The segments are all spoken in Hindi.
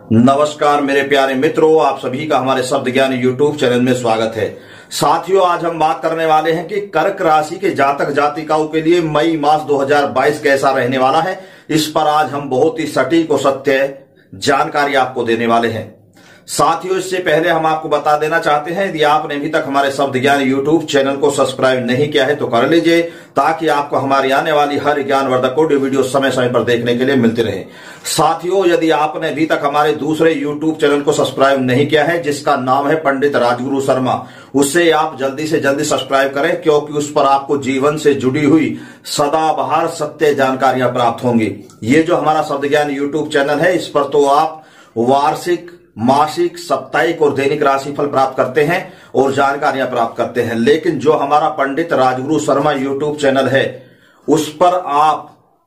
नमस्कार मेरे प्यारे मित्रों, आप सभी का हमारे शब्द ज्ञान यूट्यूब चैनल में स्वागत है। साथियों, आज हम बात करने वाले हैं कि कर्क राशि के जातक जातिकाओं के लिए मई मास 2022 कैसा रहने वाला है। इस पर आज हम बहुत ही सटीक और सत्य जानकारी आपको देने वाले हैं। साथियों, इससे पहले हम आपको बता देना चाहते हैं, यदि आपने अभी तक हमारे शब्द ज्ञान यूट्यूब चैनल को सब्सक्राइब नहीं किया है तो कर लीजिए, ताकि आपको हमारी आने वाली हर ज्ञानवर्धक ऑडियो वीडियो समय समय पर देखने के लिए मिलती रहे। साथियों, यदि आपने अभी तक हमारे दूसरे यूट्यूब चैनल को सब्सक्राइब नहीं किया है, जिसका नाम है पंडित राजगुरु शर्मा, उससे आप जल्दी से जल्दी सब्सक्राइब करें, क्योंकि उस पर आपको जीवन से जुड़ी हुई सदाबहार सत्य जानकारियां प्राप्त होंगी। ये जो हमारा शब्द ज्ञान यूट्यूब चैनल है, इस पर तो आप वार्षिक, मासिक, साप्ताहिक और दैनिक राशिफल प्राप्त करते हैं और जानकारियां प्राप्त करते हैं। लेकिन जो हमारा पंडित राजगुरु शर्मा यूट्यूब चैनल है, उस पर आप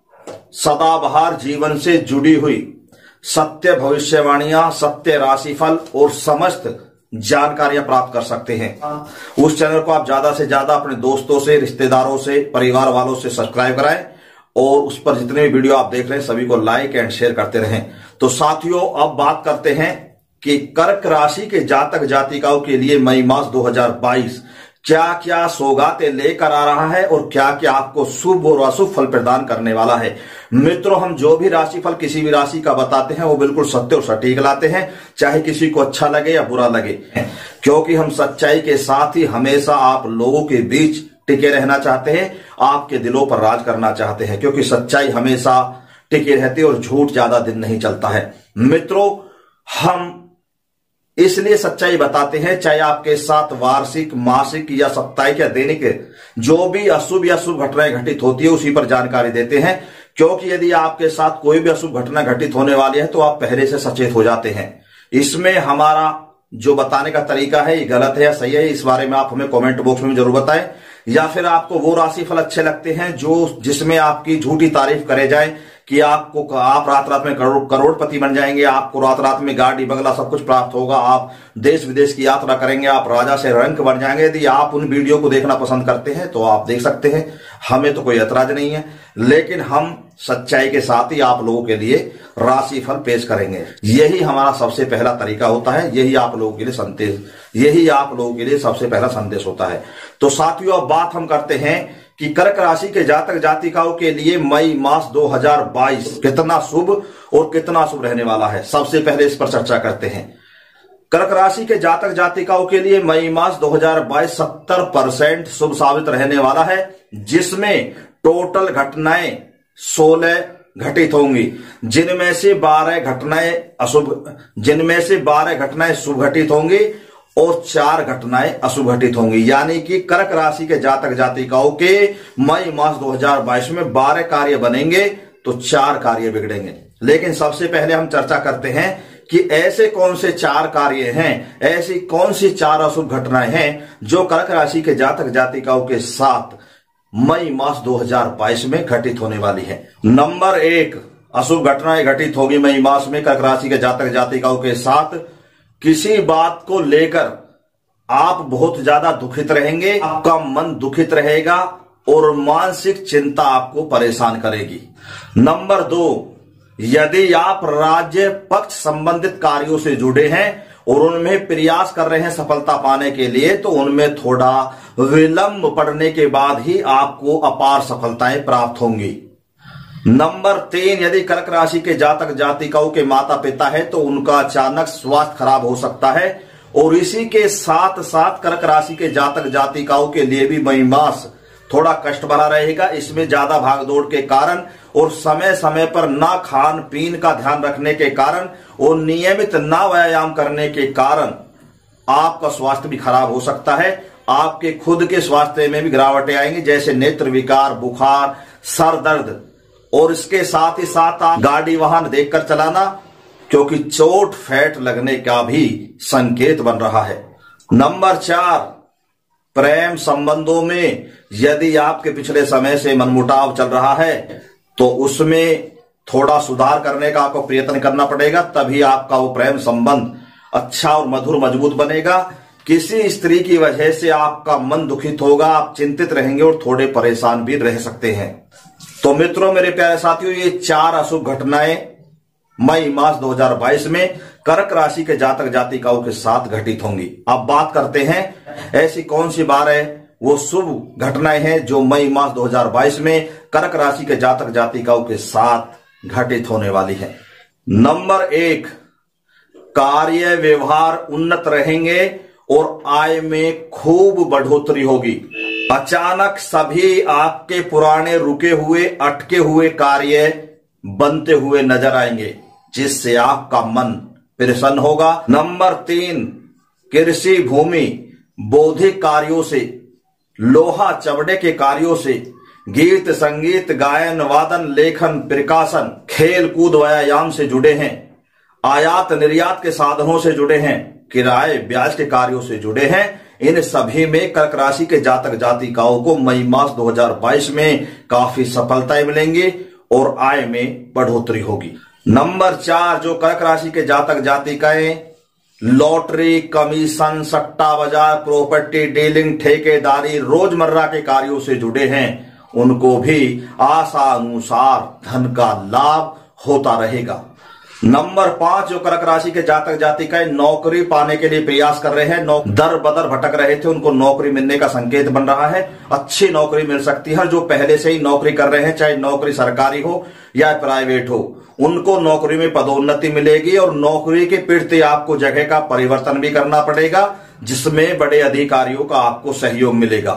सदाबहार जीवन से जुड़ी हुई सत्य भविष्यवाणियां, सत्य राशिफल और समस्त जानकारियां प्राप्त कर सकते हैं। उस चैनल को आप ज्यादा से ज्यादा अपने दोस्तों से, रिश्तेदारों से, परिवार वालों से सब्सक्राइब कराएं और उस पर जितने भी वीडियो आप देख रहे हैं सभी को लाइक एंड शेयर करते रहें। तो साथियों, अब बात करते हैं कि कर्क राशि के जातक जातिकाओं के लिए मई मास 2022 क्या क्या सौगातें लेकर आ रहा है और क्या क्या आपको शुभ और अशुभ फल प्रदान करने वाला है। मित्रों, हम जो भी राशिफल किसी भी राशि का बताते हैं वो बिल्कुल सत्य और सटीक लाते हैं, चाहे किसी को अच्छा लगे या बुरा लगे, क्योंकि हम सच्चाई के साथ ही हमेशा आप लोगों के बीच टिके रहना चाहते हैं, आपके दिलों पर राज करना चाहते हैं, क्योंकि सच्चाई हमेशा टिकी रहती है और झूठ ज्यादा दिन नहीं चलता है। मित्रों, हम इसलिए सच्चाई बताते हैं, चाहे आपके साथ वार्षिक, मासिक या साप्ताहिक या दैनिक जो भी अशुभ या शुभ घटनाएं घटित होती है उसी पर जानकारी देते हैं, क्योंकि यदि आपके साथ कोई भी अशुभ घटना घटित होने वाली है तो आप पहले से सचेत हो जाते हैं। इसमें हमारा जो बताने का तरीका है ये गलत है या सही है, इस बारे में आप हमें कमेंट बॉक्स में जरूर बताएं। या फिर आपको वो राशिफल अच्छे लगते हैं जो जिसमें आपकी झूठी तारीफ करे जाए कि आप रात रात में करोड़पति बन जाएंगे, आपको रात रात में गाड़ी बंगला सब कुछ प्राप्त होगा, आप देश विदेश की यात्रा करेंगे, आप राजा से रंक बन जाएंगे। यदि आप उन वीडियो को देखना पसंद करते हैं तो आप देख सकते हैं, हमें तो कोई ऐतराज नहीं है। लेकिन हम सच्चाई के साथ ही आप लोगों के लिए राशिफल पेश करेंगे। यही हमारा सबसे पहला तरीका होता है, यही आप लोगों के लिए संदेश, यही आप लोगों के लिए सबसे पहला संदेश होता है। तो साथियों, अब बात हम करते हैं कि कर्क राशि के जातक जातिकाओं के लिए मई मास 2022 कितना शुभ और कितना अशुभ रहने वाला है। सबसे पहले इस पर चर्चा करते हैं। कर्क राशि के जातक जातिकाओं के लिए मई मास 2022 70% शुभ साबित रहने वाला है, जिसमें टोटल घटनाएं 16 घटित होंगी, जिनमें से 12 घटनाएं शुभ घटित होंगी और 4 घटनाएं अशुभ घटित होंगी। यानी कि कर्क राशि के जातक जातिकाओं के मई मास 2022 में 12 कार्य बनेंगे तो 4 कार्य बिगड़ेंगे। लेकिन सबसे पहले हम चर्चा करते हैं कि ऐसे कौन से 4 कार्य हैं, ऐसी कौन सी 4 अशुभ घटनाएं हैं जो कर्क राशि के जातक जातिकाओं के साथ मई मास 2022 में घटित होने वाली है। नंबर 1, अशुभ घटनाएं घटित होगी मई मास में कर्क राशि के जातक जातिकाओं के साथ। किसी बात को लेकर आप बहुत ज्यादा दुखित रहेंगे, आपका मन दुखित रहेगा और मानसिक चिंता आपको परेशान करेगी। नंबर 2, यदि आप राज्य पक्ष संबंधित कार्यों से जुड़े हैं और उनमें प्रयास कर रहे हैं सफलता पाने के लिए, तो उनमें थोड़ा विलंब पड़ने के बाद ही आपको अपार सफलताएं प्राप्त होंगी। नंबर 3, यदि कर्क राशि के जातक जातिकाओं के माता पिता है तो उनका अचानक स्वास्थ्य खराब हो सकता है। और इसी के साथ साथ कर्क राशि के जातक जातिकाओं के लिए भी मई मास थोड़ा कष्ट भरा रहेगा। इसमें ज्यादा भागदौड़ के कारण और समय समय पर ना खान पीन का ध्यान रखने के कारण और नियमित ना व्यायाम करने के कारण आपका स्वास्थ्य भी खराब हो सकता है। आपके खुद के स्वास्थ्य में भी गिरावटें आएंगी, जैसे नेत्र विकार, बुखार, सर दर्द, और इसके साथ ही साथ आप गाड़ी वाहन देखकर चलाना, क्योंकि चोट फेंट लगने का भी संकेत बन रहा है। नंबर 4, प्रेम संबंधों में यदि आपके पिछले समय से मनमुटाव चल रहा है तो उसमें थोड़ा सुधार करने का आपको प्रयत्न करना पड़ेगा, तभी आपका वो प्रेम संबंध अच्छा और मधुर मजबूत बनेगा। किसी स्त्री की वजह से आपका मन दुखित होगा, आप चिंतित रहेंगे और थोड़े परेशान भी रह सकते हैं। तो मित्रों, मेरे प्यारे साथियों, ये 4 अशुभ घटनाएं मई मास 2022 में कर्क राशि के जातक जातिकाओं के साथ घटित होंगी। अब बात करते हैं ऐसी कौन सी 12 वो शुभ घटनाएं हैं जो मई मास 2022 में कर्क राशि के जातक जातिकाओं के साथ घटित होने वाली है। नंबर 1, कार्य व्यवहार उन्नत रहेंगे और आय में खूब बढ़ोतरी होगी। अचानक सभी आपके पुराने रुके हुए अटके हुए कार्य बनते हुए नजर आएंगे, जिससे आपका मन प्रसन्न होगा। नंबर 3, कृषि भूमि बौद्धिक कार्यों से, लोहा चमड़े के कार्यों से, गीत संगीत गायन वादन लेखन प्रकाशन खेल कूद व्यायाम से जुड़े हैं, आयात निर्यात के साधनों से जुड़े हैं, किराए ब्याज के कार्यों से जुड़े हैं। इन सभी में कर्क राशि के जातक जातिकाओं को मई मास 2022 में काफी सफलताएं मिलेंगी और आय में बढ़ोतरी होगी। नंबर 4, जो कर्क राशि के जातक जातिकाएं लॉटरी, कमीशन, सट्टा बाजार, प्रॉपर्टी डीलिंग, ठेकेदारी, रोजमर्रा के कार्यों से जुड़े हैं, उनको भी आशा अनुसार धन का लाभ होता रहेगा। नंबर 5, जो कर्क राशि के जातक जातिकाएं नौकरी पाने के लिए प्रयास कर रहे हैं, दर बदर भटक रहे थे, उनको नौकरी मिलने का संकेत बन रहा है। अच्छी नौकरी मिल सकती है। जो पहले से ही नौकरी कर रहे हैं, चाहे नौकरी सरकारी हो या प्राइवेट हो, उनको नौकरी में पदोन्नति मिलेगी और नौकरी के प्रति आपको जगह का परिवर्तन भी करना पड़ेगा, जिसमें बड़े अधिकारियों का आपको सहयोग मिलेगा।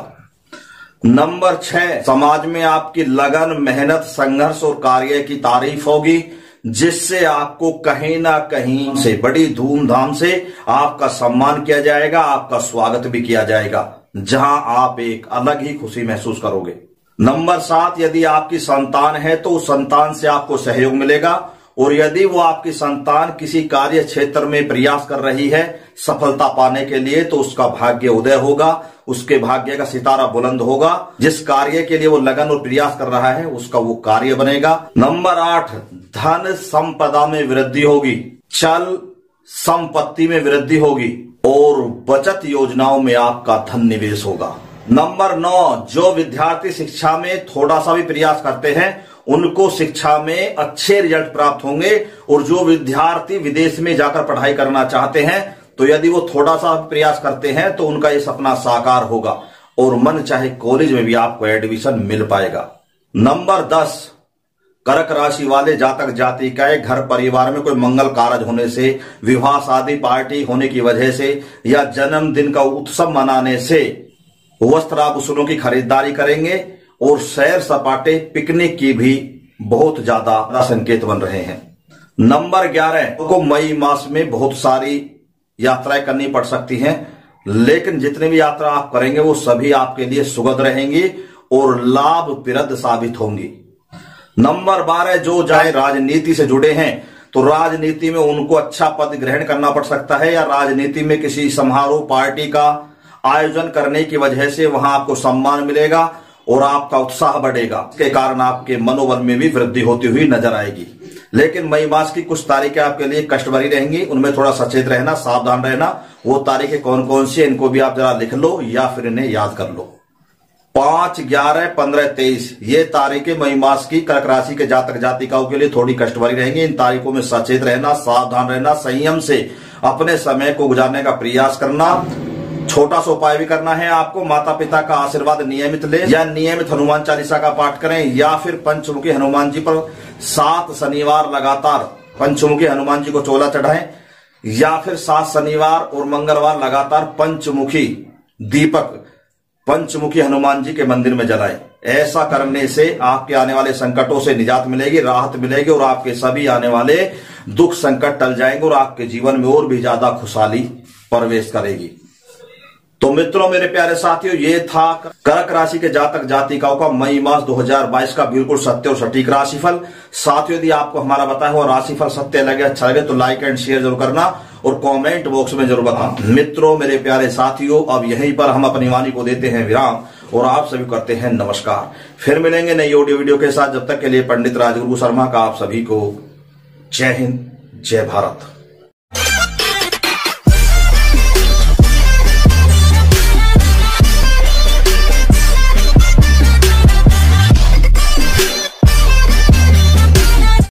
नंबर 6, समाज में आपकी लगन, मेहनत, संघर्ष और कार्य की तारीफ होगी, जिससे आपको कहीं ना कहीं से बड़ी धूमधाम से आपका सम्मान किया जाएगा, आपका स्वागत भी किया जाएगा, जहां आप एक अलग ही खुशी महसूस करोगे। नंबर 7, यदि आपकी संतान है तो उस संतान से आपको सहयोग मिलेगा और यदि वो आपकी संतान किसी कार्य क्षेत्र में प्रयास कर रही है सफलता पाने के लिए, तो उसका भाग्य उदय होगा, उसके भाग्य का सितारा बुलंद होगा। जिस कार्य के लिए वो लगन और प्रयास कर रहा है उसका वो कार्य बनेगा। नंबर 8, धन संपदा में वृद्धि होगी, चल संपत्ति में वृद्धि होगी और बचत योजनाओं में आपका धन निवेश होगा। नंबर 9, जो विद्यार्थी शिक्षा में थोड़ा सा भी प्रयास करते हैं उनको शिक्षा में अच्छे रिजल्ट प्राप्त होंगे और जो विद्यार्थी विदेश में जाकर पढ़ाई करना चाहते हैं तो यदि वो थोड़ा सा प्रयास करते हैं तो उनका ये सपना साकार होगा और मन चाहे कॉलेज में भी आपको एडमिशन मिल पाएगा। नंबर 10, कर्क राशि वाले जातक जातिकाएं घर परिवार में कोई मंगल कार्य होने से, विवाह शादी पार्टी होने की वजह से या जन्मदिन का उत्सव मनाने से वस्त्र आभूषणों की खरीदारी करेंगे और सैर सपाटे पिकनिक की भी बहुत ज्यादा संकेत बन रहे हैं। नंबर 11, को मई मास में बहुत सारी यात्राएं करनी पड़ सकती हैं, लेकिन जितनी भी यात्रा आप करेंगे वो सभी आपके लिए सुखद रहेंगी और लाभप्रद साबित होंगी। नंबर 12, जो चाहे राजनीति से जुड़े हैं तो राजनीति में उनको अच्छा पद ग्रहण करना पड़ सकता है या राजनीति में किसी समारोह पार्टी का आयोजन करने की वजह से वहां आपको सम्मान मिलेगा और आपका उत्साह बढ़ेगा। इसके कारण आपके मनोबल में भी वृद्धि होती हुई नजर आएगी। लेकिन मई मास की कुछ तारीखें आपके लिए कष्ट भरी रहेंगी, उनमें थोड़ा सचेत रहना, सावधान रहना। वो तारीखें कौन कौन सी है इनको भी आप जरा लिख लो या फिर इन्हें याद कर लो। 5, 11, 15, 23 ये तारीखें मई मास की कर्क राशि के जातक जातिकाओं के लिए थोड़ी कष्ट भरी रहेंगी। इन तारीखों में सचेत रहना, सावधान रहना, संयम से अपने समय को गुजारने का प्रयास करना। छोटा सा उपाय भी करना है आपको, माता पिता का आशीर्वाद नियमित ले या नियमित हनुमान चालीसा का पाठ करें या फिर पंचमुखी हनुमान जी पर 7 शनिवार लगातार पंचमुखी हनुमान जी को चोला चढ़ाएं या फिर 7 शनिवार और मंगलवार लगातार पंचमुखी दीपक पंचमुखी हनुमान जी के मंदिर में जलाएं। ऐसा करने से आपके आने वाले संकटों से निजात मिलेगी, राहत मिलेगी और आपके सभी आने वाले दुख संकट टल जाएंगे और आपके जीवन में और भी ज्यादा खुशहाली प्रवेश करेगी। तो मित्रों, मेरे प्यारे साथियों, ये था कर्क राशि के जातक जातिकाओं का मई मास 2022 का बिल्कुल सत्य और सटीक राशिफल। साथियों, यदि आपको हमारा बताया हुआ राशिफल सत्य लगे, अच्छा लगे तो लाइक एंड शेयर जरूर करना और कमेंट बॉक्स में जरूर बताना। मित्रों, मेरे प्यारे साथियों, अब यहीं पर हम अपनी वाणी को देते हैं विराम और आप सभी करते हैं नमस्कार। फिर मिलेंगे नई ऑडियो वीडियो के साथ। जब तक के लिए पंडित राजगुरु शर्मा का आप सभी को जय हिंद, जय भारत।